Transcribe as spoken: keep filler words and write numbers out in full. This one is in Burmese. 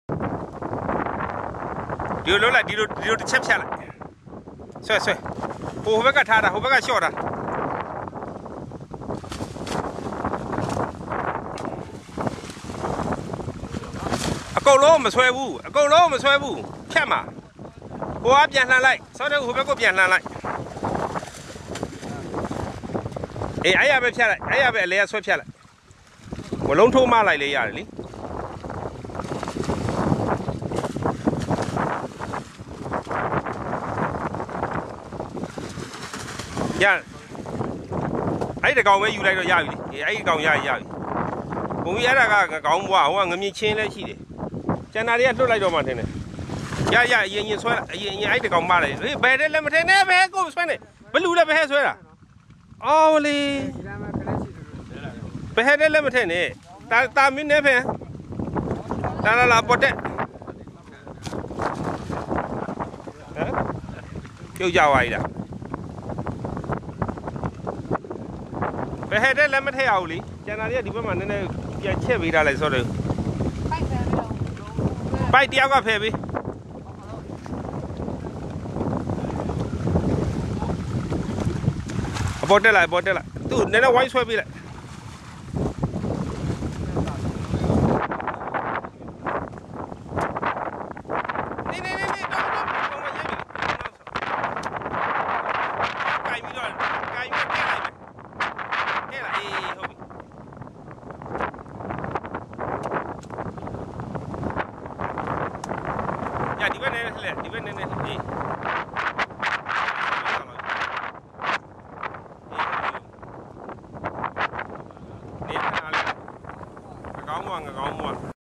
ဒီလိုလိုက်ဒီလိုဒီလိုတစ်ချက်ဖြတ်လိုက်ဆွဲဆွဲဟိုဘက်ကထားတာဟိုဘက်ကလျှော့တာအကုန်လုံးမဆွဲဘူးအကုန်လုံးမဆွဲဘူးဖြတ်မှာဟိုကပြန်လှန်လိုက်စောတဲ့ဟိုဘက်ကပြန်လှန်လိုက်အေးအဲ့ရပဲဖြတ်လိုက်အဲ့ရပဲအလဲဆွဲဖြတ်လိုက်ဝလုံးထိုးမလိုက်လေရတယ်လေရအဲ့ဒီကောင်ပဲယူလိုက်တော့ရပြီလေအဲ့ဒီကောင်ရရပြီဘုံကြီးအဲ့ဒါကကောင်ဘွားဟိုကငမြင့်ချင်းလည်းရှိတယ်ကျန်တာတွေကလွတ်လိုက်တော့မှထင်တယ်ရရအရင်ရင်ဆွဲအရင်ရင်အဲ့ဒီကောင်မလိုက်ဟေးဘယ်တဲ့လက်မထင်နဲ့ဘယ်ကိုဆွဲနေဘလူလည်းဘယ်ဆွဲတာအော်လေဘယ်တဲ့လက်မထင်နဲ့တာတာမင်းနဲ့ဖင်လာလာလာပေါ်တဲ့ဟမ်ပြုတ်ကြသွားပြီလားဘယ်တဲ့လက်မထည့်အောင်လေကျန်တာတွေကဒီဘက်မှာနည်းနည်းပြန်ချက်ပေးထားလိုက်ဆိုတော့ပိုက်ဖယ်ပြီးတော့ပိုက်တယောက်ကဖယ်ပြီးအပေါ်တက်လိုက်အပေါ်တက်လိုက်သူနည်းနည်းဝိုင်းဆွဲပေးလိုက်နေနေနေနေတော့တော့တော့မရေးပြီကိုင်ပြီးတော့ကိုင်ပြီးတက်လိုက်တက်လိုက်အေးဟုတ်ပြီညဒီဘက်နဲ့လှည့်ဒီဘက်နဲ့နဲ့အေး